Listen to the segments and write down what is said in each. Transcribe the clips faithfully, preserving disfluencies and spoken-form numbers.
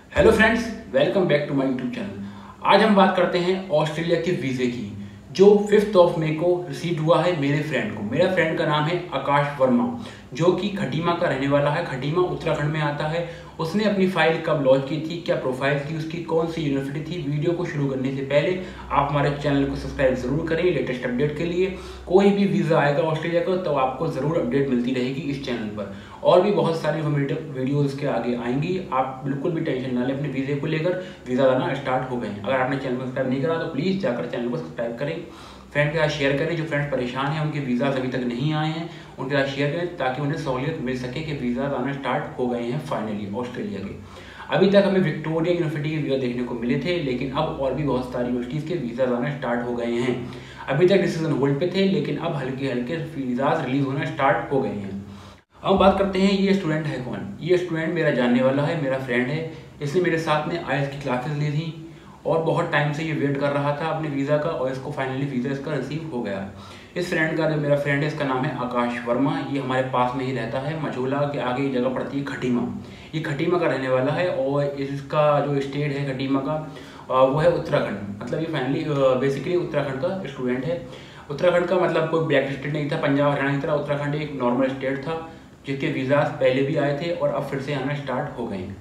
Hello friends, welcome back to my YouTube channel. आज हम बात करते हैं ऑस्ट्रेलिया के वीज़े की, जो फिफ्थ ऑफ मई को रिसीव हुआ है मेरे फ्रेंड को। मेरा फ्रेंड का नाम है आकाश वर्मा, जो कि खटीमा का रहने वाला है। खटीमा उत्तराखंड में आता है। उसने अपनी फाइल कब लॉन्च की थी, क्या प्रोफाइल थी उसकी, कौन सी यूनिवर्सिटी थी। वीडियो को शुरू करने से पहले आप हमारे चैनल को सब्सक्राइब जरूर करें लेटेस्ट अपडेट के लिए। कोई भी वीज़ा आएगा ऑस्ट्रेलिया का तो आपको ज़रूर अपडेट मिलती रहेगी इस चैनल पर। और भी बहुत सारी इन्फॉर्मेटिव वीडियोज़ के आगे आएंगी। आप बिल्कुल भी टेंशन ना लें अपने वीज़े को लेकर। वीज़ा लाना स्टार्ट हो गए हैं। अगर आपने चैनल को सब्सक्राइब नहीं करा तो प्लीज़ जाकर चैनल को सब्सक्राइब करें, फ्रेंड के साथ शेयर करें। जो फ्रेंड्स परेशान हैं, उनके वीज़ा अभी तक नहीं आए हैं, उनके साथ शेयर करें ताकि उन्हें सहूलियत मिल सके कि वीज़ा आना स्टार्ट हो गए हैं फाइनली ऑस्ट्रेलिया के। अभी तक हमें विक्टोरिया यूनिवर्सिटी के वीज़ा देखने को मिले थे, लेकिन अब और भी बहुत सारी यूनिवर्सिटीज़ के वीज़ा आना स्टार्ट हो गए हैं। अभी तक डिसीजन होल्ड पे थे, लेकिन अब हल्के हल्के वीज़ाज रिलीज होना स्टार्ट हो गए हैं। अब बात करते हैं ये स्टूडेंट है कौन। ये स्टूडेंट मेरा जानने वाला है, मेरा फ्रेंड है। इसने मेरे साथ में आई एल टी एस की क्लासेस ली थी और बहुत टाइम से ये वेट कर रहा था अपने वीज़ा का, और इसको फाइनली वीज़ा इसका रिसीव हो गया। इस फ्रेंड का, जो मेरा फ्रेंड है, इसका नाम है आकाश वर्मा। ये हमारे पास में ही रहता है, मझोला के आगे ये जगह पड़ती है खटीमा। ये खटीमा का रहने वाला है और इसका जो स्टेट है खटीमा का वो है उत्तराखंड। मतलब ये फाइनली बेसिकली उत्तराखंड का स्टूडेंट है। उत्तराखंड का मतलब कोई ब्लैक स्टेट नहीं था पंजाब हरियाणा की तरह। उत्तराखंड एक नॉर्मल स्टेट था जिसके वीज़ा पहले भी आए थे और अब फिर से आना स्टार्ट हो गए हैं।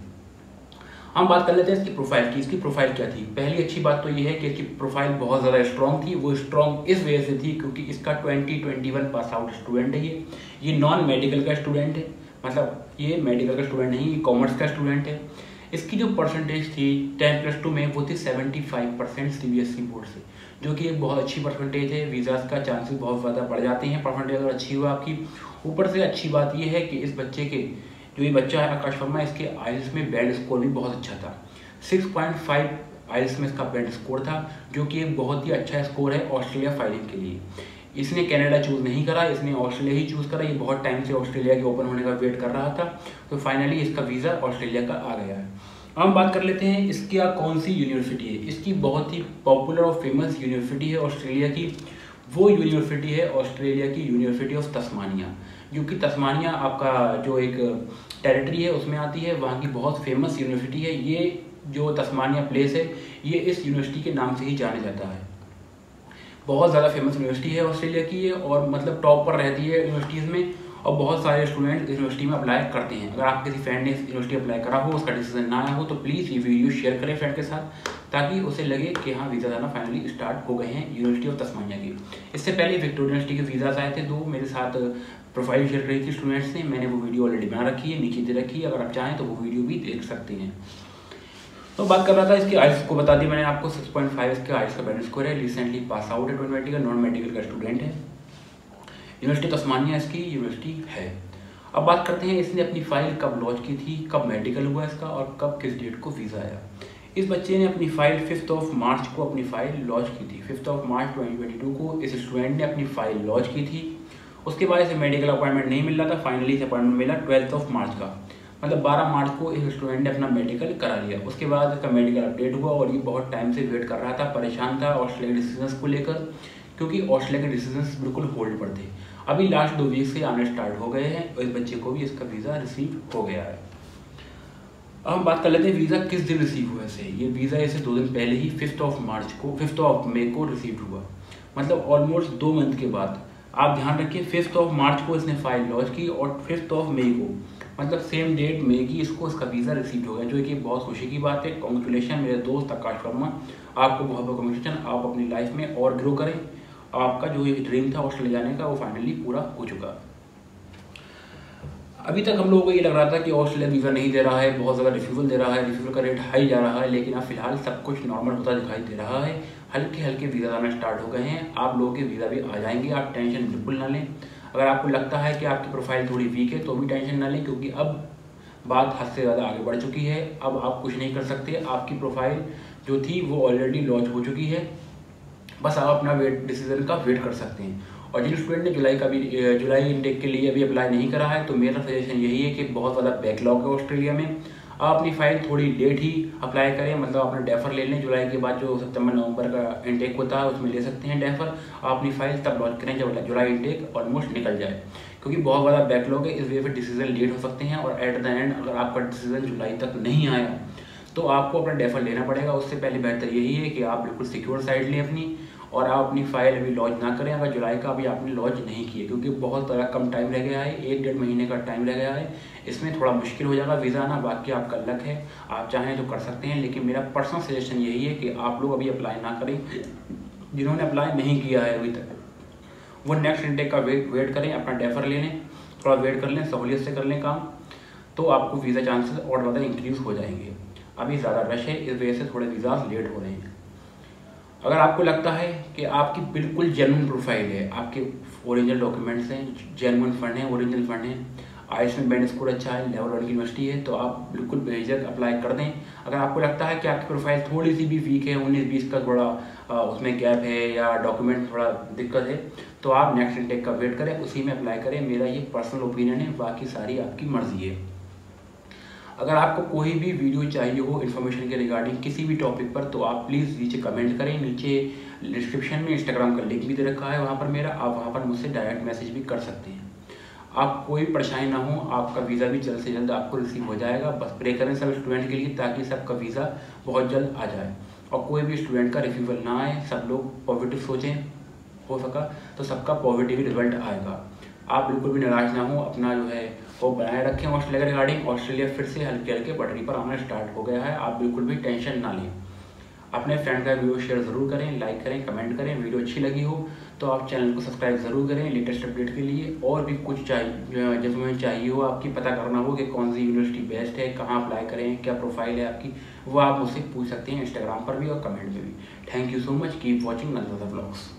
हम बात कर लेते हैं इसकी प्रोफाइल की। इसकी प्रोफाइल क्या थी? पहली अच्छी बात तो ये है कि इसकी प्रोफाइल बहुत ज़्यादा स्ट्रॉन्ग थी। वो स्ट्रॉन्ग इस वजह से थी क्योंकि इसका twenty twenty one pass out student है। ये ये नॉन मेडिकल का स्टूडेंट है, मतलब ये मेडिकल का स्टूडेंट नहीं, ये कॉमर्स का स्टूडेंट है। इसकी जो परसेंटेज थी टेन प्लस टू में वो थी seventy five percent C B S E board से, जो कि एक बहुत अच्छी परसेंटेज है। वीज़ाज का चांसेस बहुत ज़्यादा बढ़ जाते हैं परसेंटेज अगर अच्छी हुआ आपकी। ऊपर से अच्छी बात यह है कि इस बच्चे के, जो ये बच्चा है आकाश वर्मा, इसके आई एल टी एस में बैंड स्कोर भी बहुत अच्छा था। Six point five I L T S में इसका बैंड स्कोर था, जो कि एक बहुत ही अच्छा स्कोर है ऑस्ट्रेलिया फाइलिंग के लिए। इसने कनाडा चूज़ नहीं करा, इसने ऑस्ट्रेलिया ही चूज़ करा। ये बहुत टाइम से ऑस्ट्रेलिया के ओपन होने का वेट कर रहा था, तो फाइनली इसका वीज़ा ऑस्ट्रेलिया का आ गया है। हम बात कर लेते हैं इसकी कौन सी यूनिवर्सिटी है। इसकी बहुत ही पॉपुलर और फेमस यूनिवर्सिटी है ऑस्ट्रेलिया की। वो यूनिवर्सिटी है ऑस्ट्रेलिया की यूनिवर्सिटी ऑफ तस्मानिया, जो कि तस्मानिया आपका जो एक टेरिटरी है उसमें आती है। वहाँ की बहुत फेमस यूनिवर्सिटी है। ये जो तस्मानिया प्लेस है ये इस यूनिवर्सिटी के नाम से ही जाना जाता है। बहुत ज़्यादा फेमस यूनिवर्सिटी है ऑस्ट्रेलिया की ये, और मतलब टॉप पर रहती है यूनिवर्सिटीज़ में, और बहुत सारे स्टूडेंट इस यूनिवर्सिटी में अप्लाई करते हैं। अगर आप किसी फ्रेंड ने इस यूनिवर्सिटी अप्लाई करा हो, उसका डिसीजन ना आया हो, तो प्लीज़ ये वीडियो शेयर करें फ्रेंड के साथ, ताकि उसे लगे कि हाँ वीज़ा आना फाइनली स्टार्ट हो गए हैं यूनिवर्सिटी ऑफ तस्मानिया की। इससे पहले विक्टोरिया यूनिवर्सिटी के वीज़ाज आए थे, दो मेरे साथ प्रोफाइल शेयर करी थी स्टूडेंट्स ने। मैंने वो वीडियो ऑलरेडी बना रखी है, नीचे दे रखी है, अगर आप चाहें तो वो वीडियो भी देख सकते हैं। तो बात कर रहा था इसकी आई एल टी एस को, बता दी मैंने आपको। सिक्स पॉइंट फाइव इसका आई एल टी एस का बैंड स्कोर है। रिसेंटली पास आउट है ट्वेंटी ट्वेंटी का, नॉन मेडिकल का स्टूडेंट है। यूनिवर्सिटी तस्मानिया इसकी यूनिवर्सिटी है। अब बात करते हैं इसने अपनी फाइल कब लॉन्च की थी, कब मेडिकल हुआ इसका, और कब किस डेट को वीज़ा आया। इस बच्चे ने अपनी फाइल फिफ्थ ऑफ मार्च को अपनी फाइल लॉन्च की थी। Fifth of March twenty twenty two को इस स्टूडेंट ने अपनी फाइल लॉन्च की थी। उसके बाद इसे मेडिकल अपॉइंटमेंट नहीं मिल रहा था, फाइनली इसे अपॉइंटमेंट मिला ट्वेल्थ ऑफ मार्च का, मतलब बारह मार्च को इस स्टूडेंट ने अपना मेडिकल करा लिया। उसके बाद इसका मेडिकल अपडेट हुआ और ये बहुत टाइम से वेट कर रहा था, परेशान था ऑस्ट्रेलिया के डिसीजंस को लेकर, क्योंकि ऑस्ट्रेलिया के डिसीजंस बिल्कुल होल्ड पर थे। अभी लास्ट दो वीक से आने स्टार्ट हो गए हैं और इस बच्चे को भी इसका वीज़ा रिसीव हो गया है। अब हम बात कर लेते हैं वीज़ा किस दिन रिसीव हुआ इसे। ये वीज़ा इसे दो दिन पहले ही फिफ्थ ऑफ मार्च को फिफ्थ ऑफ मई को रिसीव हुआ, मतलब ऑलमोस्ट दो मंथ के बाद। आप ध्यान रखिए, फिफ्थ ऑफ मार्च को इसने फाइल लॉन्च की और फिफ्थ ऑफ मई को, मतलब सेम डेट में की, इसको इसका वीज़ा रिसीव हो गया, जो कि बहुत खुशी की बात है। कॉन्ग्रेचुलेशन मेरे दोस्त आकाश वर्मा, आपको बहुत बहुत कॉन्ग्रेचुलेशन। आप अपनी लाइफ में और ग्रो करें। आपका जो ये ड्रीम था ऑस्ट्रेलिया जाने का वो फाइनली पूरा हो चुका। अभी तक हम लोगों को ये लग रहा था कि ऑस्ट्रेलिया वीज़ा नहीं दे रहा है, बहुत ज़्यादा रिफ्यूज़ल दे रहा है, रिफ्यूज़ल का रेट हाई जा रहा है, लेकिन अब फिलहाल सब कुछ नॉर्मल होता दिखाई दे रहा है। हल्के हल्के वीज़ा आना स्टार्ट हो गए हैं। आप लोगों के वीज़ा भी आ जाएंगे, आप टेंशन बिल्कुल ना लें। अगर आपको लगता है कि आपकी प्रोफाइल थोड़ी वीक है तो भी टेंशन ना लें, क्योंकि अब बात हद से ज़्यादा आगे बढ़ चुकी है। अब आप कुछ नहीं कर सकते, आपकी प्रोफाइल जो थी वो ऑलरेडी लॉन्च हो चुकी है। बस आप अपना वेट डिसीजन का वेट कर सकते हैं। और जिन स्टूडेंट ने जुलाई का भी जुलाई इनटेक के लिए अभी अप्लाई नहीं करा है, तो मेरा सजेशन यही है कि बहुत ज़्यादा बैकलॉग है ऑस्ट्रेलिया में। आप अपनी फाइल थोड़ी लेट ही अप्लाई करें, मतलब अपने डेफर ले लें। जुलाई के बाद जो सितंबर नवंबर का इनटेक होता है उसमें ले सकते हैं डेफर। आप अपनी फाइल तब लॉन्च करें जब जुलाई इनटेक ऑलमोस्ट निकल जाए, क्योंकि बहुत ज़्यादा बैकलॉग है। इस वजह से डिसीजन लेट हो सकते हैं और एट द एंड अगर आपका डिसीजन जुलाई तक नहीं आया तो आपको अपना डेफर लेना पड़ेगा। उससे पहले बेहतर यही है कि आप बिल्कुल सिक्योर साइट लें अपनी, और आप अपनी फ़ाइल अभी लॉन्च ना करें अगर जुलाई का अभी आपने लॉन्च नहीं किया, क्योंकि बहुत ज़्यादा कम टाइम रह गया है, एक डेढ़ महीने का टाइम रह गया है। इसमें थोड़ा मुश्किल हो जाएगा वीज़ा आना, बाकी आपका लक है, आप चाहें तो कर सकते हैं। लेकिन मेरा पर्सनल सजेशन यही है कि आप लोग अभी अप्लाई ना करें। जिन्होंने अप्लाई नहीं किया है अभी तक वो नेक्स्ट इनटेक का वेट वेट करें, अपना डेफर ले लें, थोड़ा वेट कर लें, सहूलियत से कर लें काम, तो आपको वीज़ा चांसेस और ज़्यादा इंक्रीज़ हो जाएंगे। अभी ज़्यादा रश है, इस वजह से थोड़े वीज़ाज लेट हो रहे हैं। अगर आपको लगता है कि आपकी बिल्कुल जेन्युइन प्रोफाइल है, आपके ओरिजिनल डॉक्यूमेंट्स हैं, जेन्युइन फंड हैं, ओरिजिनल फंड हैं, आईएएस में बैंड स्कोर अच्छा है, लेवल वन की यूनिवर्सिटी है, तो आप बिल्कुल बेझिझक अप्लाई कर दें। अगर आपको लगता है कि आपकी प्रोफाइल थोड़ी सी भी वीक है, उन्नीस बीस का थोड़ा आ, उसमें गैप है या डॉक्यूमेंट थोड़ा दिक्कत है, तो आप नेक्स्ट इनटेक का वेट करें, उसी में अप्लाई करें। मेरा ये पर्सनल ओपिनियन है, बाकी सारी आपकी मर्जी है। अगर आपको कोई भी वीडियो चाहिए हो इन्फॉर्मेशन के रिगार्डिंग किसी भी टॉपिक पर, तो आप प्लीज़ नीचे कमेंट करें। नीचे डिस्क्रिप्शन में इंस्टाग्राम का लिंक भी दे रखा है वहाँ पर मेरा, आप वहाँ पर मुझसे डायरेक्ट मैसेज भी कर सकते हैं। आप कोई परेशानी ना हो, आपका वीज़ा भी जल्द से जल्द आपको रिसीव हो जाएगा। बस प्रे करें सब स्टूडेंट के लिए, ताकि सबका वीज़ा बहुत जल्द आ जाए और कोई भी स्टूडेंट का रिफ्यूजल ना आए। सब लोग पॉजिटिव सोचें, हो सका तो सबका पॉजिटिव रिजल्ट आएगा। आप बिल्कुल भी निराश ना हो, अपना जो है वो बनाए रखें। ऑस्ट्रेलिया के रिगार्डिंग ऑस्ट्रेलिया फिर से हल्के हल्के पटरी पर आना स्टार्ट हो गया है, आप बिल्कुल भी टेंशन ना लें। अपने फ्रेंड का वीडियो शेयर ज़रूर करें, लाइक करें, कमेंट करें। वीडियो अच्छी लगी हो तो आप चैनल को सब्सक्राइब ज़रूर करें लेटेस्ट अपडेट के लिए। और भी कुछ चाहिए जब हमें चाहिए हो, आपकी पता करना हो कि कौन सी यूनिवर्सिटी बेस्ट है, कहाँ अप्लाई करें, क्या प्रोफाइल है आपकी, वो आप मुझसे पूछ सकते हैं इंस्टाग्राम पर भी और कमेंट में भी। Thank you so much, keep watching Nazar blogs.